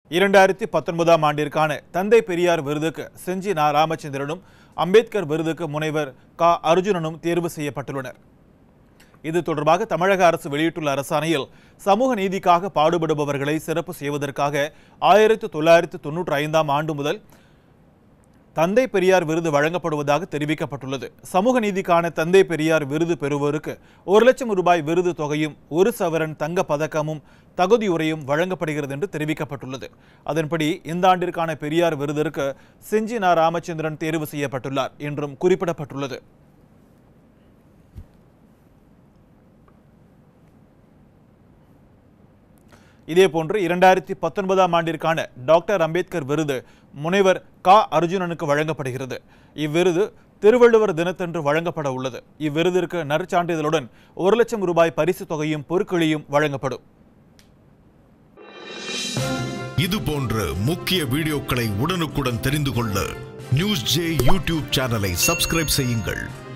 2019 ஆண்டிற்கான தந்தை பெரியார் விருதுக்கு செஞ்சி நா. ராமச்சந்திரனும், அம்பேத்கர் விருதுக்கு முனைவர் க. அர்ஜுனனும் தேர்வு செய்யப்பட்டுள்ளனர். இது தொடர்பாக தமிழக அரசு வெளியிட்டுள்ள அரசாணையில் சமூக நீதிக்காக பாடுபடுபவர்களை சிறப்பு செய்வதற்காக 1995 ஆண்டு முதல் தந்தை பெரியார் விருது வழங்கப்படுவதாக தெரிவிக்கப்பட்டுள்ளது. சமூக நீதிக்கான தந்தை பெரியார் விருது பெறுவோருக்கு 1 லட்சம் ரூபாய் விருது தொகையும் 1 சவரன் தங்க பதக்கமும் தகுதியுரையும் வழங்கப்படுகிறது என்று தெரிவிக்கப்பட்டுள்ளது. அதன்படி இந்த ஆண்டிற்கான பெரியார் விருதிற்கு செஞ்சி நா. ராமச்சந்திரன் தேர்வு செய்யப்பட்டுள்ளார் என்றும் குறிப்பிடப்பட்டுள்ளது. இதேபோன்று 2019 ஆண்டிற்கான டாக்டர் அம்பேத்கர் விருது முனைவர் க. அர்ஜுனனுக்கு வழங்கப்படுகிறது. இவ்விருது திருவள்ளுவர் தினத்தன்று வழங்கப்பட உள்ளது. இவ்விருதிற்கு நற்சான்றிதழுடன் 1 லட்சம் ரூபாய் பரிசு தொகையும் பொருட்களையும் வழங்கப்படும். இது போன்ற முக்கிய வீடியோக்களை உடனுக்குடன் தெரிந்து கொள்ள நியூஸ் ஜே யூடியூப் சேனலை சப்ஸ்கிரைப் செய்யுங்கள்.